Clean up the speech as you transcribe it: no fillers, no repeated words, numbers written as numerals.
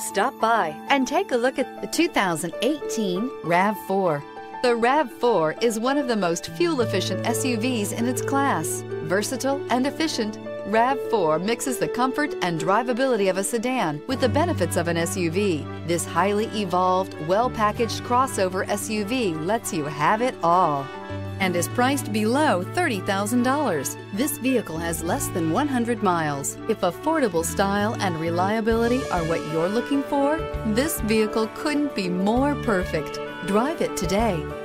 Stop by and take a look at the 2018 RAV4. The RAV4 is one of the most fuel-efficient SUVs in its class. Versatile and efficient, RAV4 mixes the comfort and drivability of a sedan with the benefits of an SUV. This highly evolved, well-packaged crossover SUV lets you have it all and is priced below $30,000. This vehicle has less than 100 miles. If affordable style and reliability are what you're looking for, this vehicle couldn't be more perfect. Drive it today.